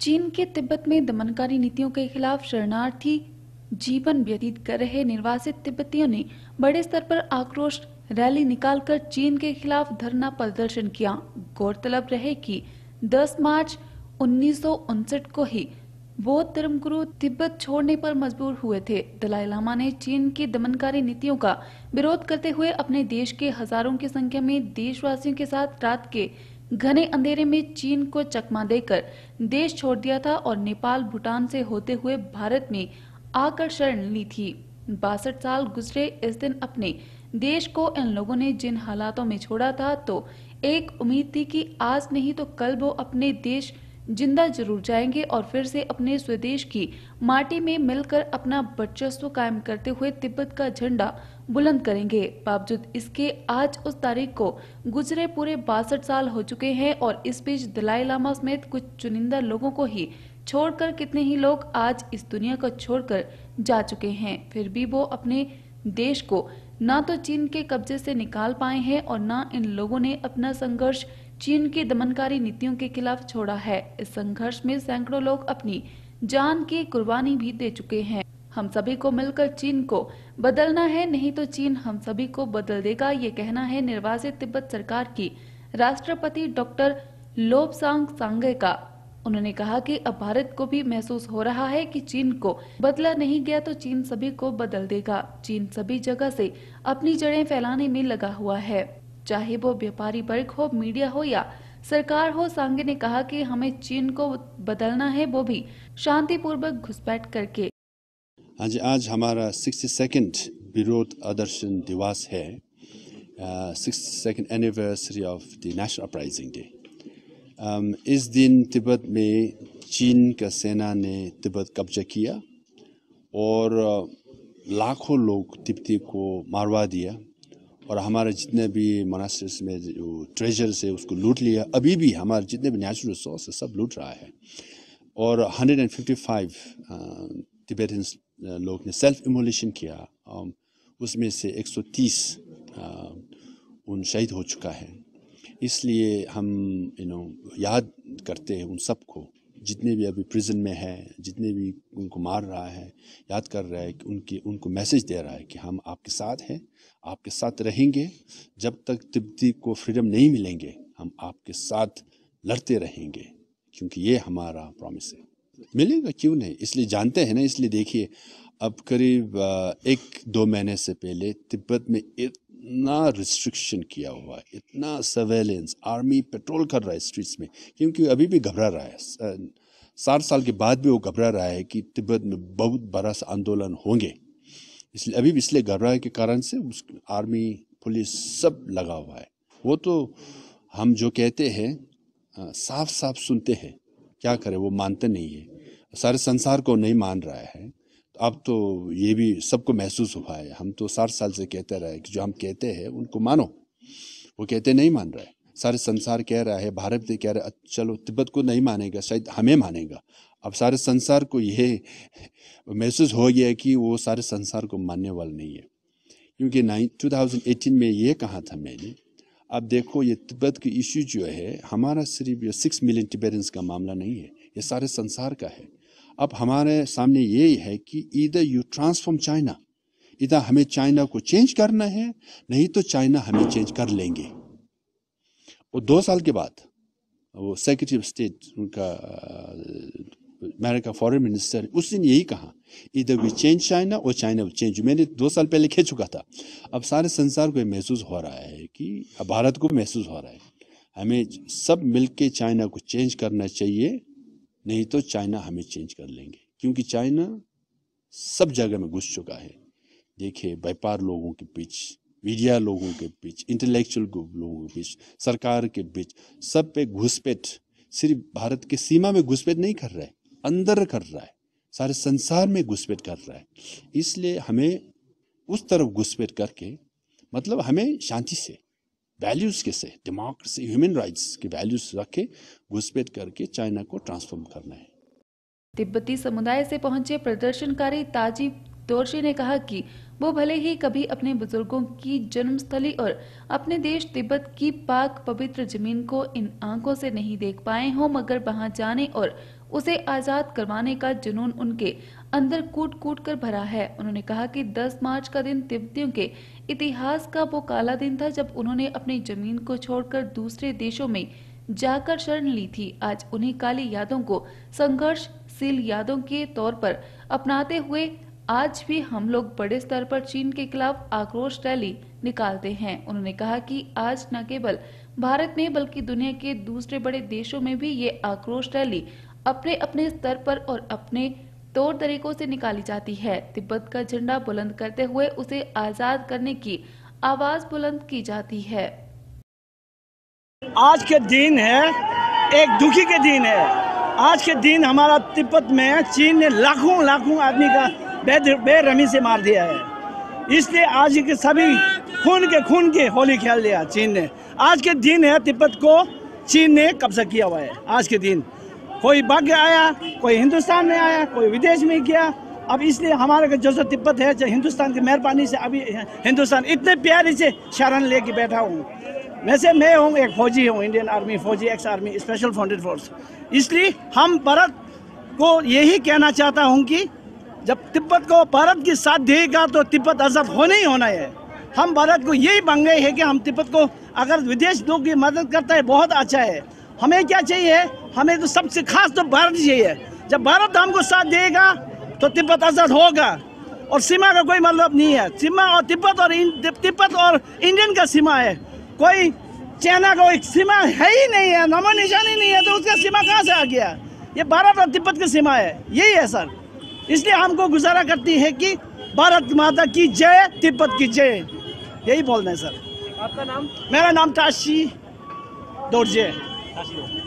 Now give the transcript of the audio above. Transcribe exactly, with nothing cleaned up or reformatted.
चीन के तिब्बत में दमनकारी नीतियों के खिलाफ शरणार्थी जीवन व्यतीत कर रहे निर्वासित तिब्बतियों ने बड़े स्तर पर आक्रोश रैली निकालकर चीन के खिलाफ धरना प्रदर्शन किया। गौरतलब रहे कि दस मार्च उन्नीस सौ उनसठ को ही बौद्ध धर्मगुरु तिब्बत छोड़ने पर मजबूर हुए थे। दलाई लामा ने चीन की दमनकारी नीतियों का विरोध करते हुए अपने देश के हजारों की संख्या में देशवासियों के साथ रात के घने अंधेरे में चीन को चकमा देकर देश छोड़ दिया था और नेपाल भूटान से होते हुए भारत में आकर शरण ली थी। बासठ साल गुजरे इस दिन अपने देश को इन लोगों ने जिन हालातों में छोड़ा था, तो एक उम्मीद थी कि आज नहीं तो कल वो अपने देश जिंदा जरूर जाएंगे और फिर से अपने स्वदेश की माटी में मिलकर अपना वर्चस्व कायम करते हुए तिब्बत का झंडा बुलंद करेंगे। बावजूद इसके आज उस तारीख को गुजरे पूरे बासठ साल हो चुके हैं और इस बीच दलाई लामा समेत कुछ चुनिंदा लोगों को ही छोड़कर कितने ही लोग आज इस दुनिया को छोड़कर जा चुके हैं। फिर भी वो अपने देश को ना तो चीन के कब्जे से निकाल पाए हैं और ना इन लोगों ने अपना संघर्ष चीन की दमनकारी नीतियों के खिलाफ छोड़ा है। इस संघर्ष में सैकड़ों लोग अपनी जान की कुर्बानी भी दे चुके हैं। हम सभी को मिलकर चीन को बदलना है, नहीं तो चीन हम सभी को बदल देगा, ये कहना है निर्वासित तिब्बत सरकार की राष्ट्रपति डॉक्टर लोब्सांग सांगे का। उन्होंने कहा कि अब भारत को भी महसूस हो रहा है कि चीन को बदला नहीं गया तो चीन सभी को बदल देगा। चीन सभी जगह से अपनी जड़ें फैलाने में लगा हुआ है, चाहे वो व्यापारी वर्ग हो, मीडिया हो या सरकार हो। सांगे ने कहा कि हमें चीन को बदलना है, वो भी शांतिपूर्वक घुसपैठ करके। आज आज हमारा सिक्सटी सेकेंड विरोध प्रदर्शन दिवस है, sixty second anniversary of the national uprising day. Um, इस दिन तिब्बत में चीन का सेना ने तिब्बत कब्जा किया और लाखों लोग तिब्बती को मारवा दिया और हमारे जितने भी मोनास्टर्स में जो ट्रेजर्स है उसको लूट लिया। अभी भी हमारे जितने भी नेचुरल रिसोर्स है सब लूट रहा है और एक सौ पचपन तिब्बतियंस लोग ने सेल्फ इमोलेशन किया, उसमें से एक सौ तीस उन शहीद हो चुका है। इसलिए हम यू नो याद करते हैं उन सबको जितने भी अभी प्रिजन में है, जितने भी उनको मार रहा है, याद कर रहा है कि उनकी उनको मैसेज दे रहा है कि हम आपके साथ हैं, आपके साथ रहेंगे। जब तक तिब्बती को फ्रीडम नहीं मिलेंगे हम आपके साथ लड़ते रहेंगे, क्योंकि ये हमारा प्रॉमिस है। मिलेगा क्यों नहीं, इसलिए जानते हैं ना। इसलिए देखिए अब करीब एक दो महीने से पहले तिब्बत में इतना रिस्ट्रिक्शन किया हुआ है, इतना सर्वेलेंस, आर्मी पेट्रोल कर रहा है स्ट्रीट्स में, क्योंकि अभी भी घबरा रहा है। साठ साल के बाद भी वो घबरा रहा है कि तिब्बत में बहुत बड़ा सा आंदोलन होंगे, इसलिए अभी भी इसलिए घबराए के कारण से उस आर्मी पुलिस सब लगा हुआ है। वो तो हम जो कहते हैं साफ साफ सुनते हैं, क्या करें वो मानते नहीं है, सारे संसार को नहीं मान रहा है। अब तो ये भी सबको महसूस हुआ है। हम तो साठ साल से कहते रहे कि जो हम कहते हैं उनको मानो, वो कहते नहीं मान रहा है। सारे संसार कह रहा है, भारत भी कह रहा है चलो तिब्बत को नहीं मानेगा, शायद हमें मानेगा। अब सारे संसार को ये महसूस हो गया कि वो सारे संसार को मानने वाला नहीं है, क्योंकि दो हज़ार अठारह में ये कहा था मैंने। अब देखो ये तिब्बत की इशू जो है हमारा सिर्फ सिक्स मिलियन तिब्बतियंस का मामला नहीं है, ये सारे संसार का है। अब हमारे सामने ये है कि इधर यू ट्रांसफॉर्म चाइना, इधर हमें चाइना को चेंज करना है, नहीं तो चाइना हमें चेंज कर लेंगे। और दो साल के बाद वो सेक्रेटरी ऑफ स्टेट उनका अमेरिका फॉरेन मिनिस्टर उस दिन यही कहा, इधर वी चेंज चाइना और चाइना चेंज। मैंने दो साल पहले कह चुका था। अब सारे संसार को महसूस हो रहा है कि अब भारत को महसूस हो रहा है हमें सब मिलके चाइना को चेंज करना चाहिए, नहीं तो चाइना हमें चेंज कर लेंगे, क्योंकि चाइना सब जगह में घुस चुका है। देखिए व्यापार लोगों के बीच, मीडिया लोगों के बीच, इंटेलेक्चुअल लोगों के बीच, सरकार के बीच, सब पे घुसपैठ। सिर्फ भारत के सीमा में घुसपैठ नहीं कर रहा है, अंदर कर रहा है, सारे संसार में घुसपैठ कर रहा है। इसलिए हमें उस तरफ घुसपैठ करके, मतलब हमें शांति से, वैल्यूज के से, डेमोक्रेसी, ह्यूमन राइट्स के वैल्यूज रखे घुसपैठ करके चाइना को ट्रांसफॉर्म करना है। तिब्बती समुदाय से पहुंचे प्रदर्शनकारी ताजी दोर्शी ने कहा कि वो भले ही कभी अपने बुजुर्गों की जन्मस्थली और अपने देश तिब्बत की पाक पवित्र जमीन को इन आंखों से नहीं देख पाए हों, मगर वहां जाने और उसे आजाद करवाने का जुनून उनके अंदर कूट कूट कर भरा है। उन्होंने कहा कि दस मार्च का दिन तिब्बतियों के इतिहास का वो काला दिन था जब उन्होंने अपनी जमीन को छोड़कर दूसरे देशों में जाकर शरण ली थी। आज उन्हीं काली यादों को संघर्षशील यादों के तौर पर अपनाते हुए आज भी हम लोग बड़े स्तर पर चीन के खिलाफ आक्रोश रैली निकालते हैं। उन्होंने कहा कि आज न केवल भारत में बल्कि दुनिया के दूसरे बड़े देशों में भी ये आक्रोश रैली अपने अपने स्तर पर और अपने तौर तरीकों से निकाली जाती है। तिब्बत का झंडा बुलंद करते हुए उसे आजाद करने की आवाज बुलंद की जाती है। आज के दिन है एक दुखी के दिन है। आज के दिन हमारा तिब्बत में चीन ने लाखों लाखों आदमी का बेरहमी से मार दिया है। इसलिए आज के सभी खून के खून के होली खेल लिया चीन ने। आज के दिन है तिब्बत को चीन ने कब्जा किया हुआ है। आज के दिन कोई भाग आया, कोई हिंदुस्तान में आया, कोई विदेश में गया। अब इसलिए हमारे जो जो तिब्बत है जो हिंदुस्तान की मेहरबानी से अभी हिंदुस्तान इतने प्यारे से शरण लेके बैठा हूँ। वैसे मैं हूँ एक फौजी हूँ, इंडियन आर्मी फौजी, ex army special founded force. इसलिए हम भारत को यही कहना चाहता हूँ कि जब तिब्बत को भारत की साथ देगा तो तिब्बत आज़ाद होना ही होना है। हम भारत को यही बन गए हैं कि हम तिब्बत को अगर विदेश लोग की मदद करता है बहुत अच्छा है। हमें क्या चाहिए, हमें तो सबसे खास तो भारत चाहिए। जब भारत हमको साथ देगा तो तिब्बत आज़ाद होगा। और सीमा का कोई मतलब नहीं है। सीमा और तिब्बत और तिब्बत और इंडियन का सीमा है। कोई चाइना का एक सीमा है ही नहीं है, नामो निशानी नहीं है, तो उसका सीमा कहाँ से आ गया? ये भारत और तिब्बत की सीमा है, यही है सर। इसलिए हमको गुजारा करती है कि भारत माता की जय, तिब्बत की जय, यही बोलना है सर। आपका नाम? मेरा नाम ताशी दोरजे।